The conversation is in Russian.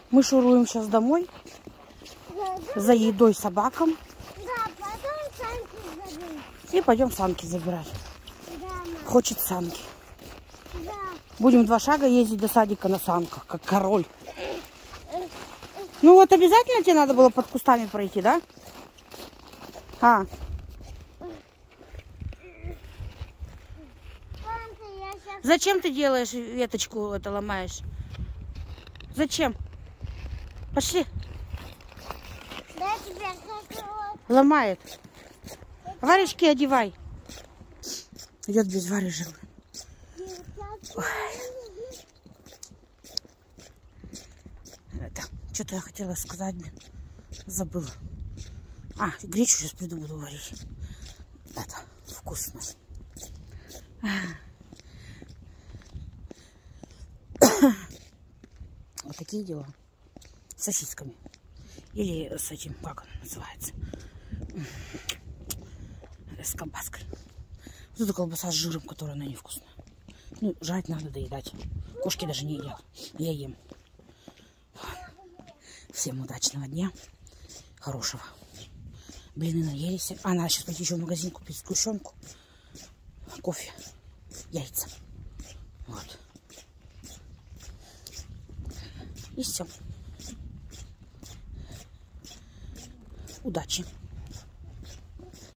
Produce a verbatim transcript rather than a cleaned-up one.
Мы шуруем сейчас домой. За едой собакам. Да, потом санки заберем. И пойдем санки забирать. Да, мам. Хочет санки. Да. Будем два шага ездить до садика на санках, как король. Ну вот обязательно тебе надо было под кустами пройти, да? А. Зачем ты делаешь веточку, это ломаешь? Зачем? Пошли. Да, тебе как вот. Ломает. Варежки одевай. Идет без варежек. Это, что-то я хотела сказать, блин. Забыла. А, гречу сейчас приду, буду варить. Это вкусно. Вот такие дела. С сосисками. Или с этим, как он называется? С колбаской. Вот эта колбаса с жиром, которая она невкусная. Ну, жрать надо, доедать. Кошки даже не едят. Я ем. Всем удачного дня. Хорошего. Блины наелись. А, надо сейчас пойти еще в магазин купить сгущенку. Кофе. Яйца. Вот. И все. Удачи.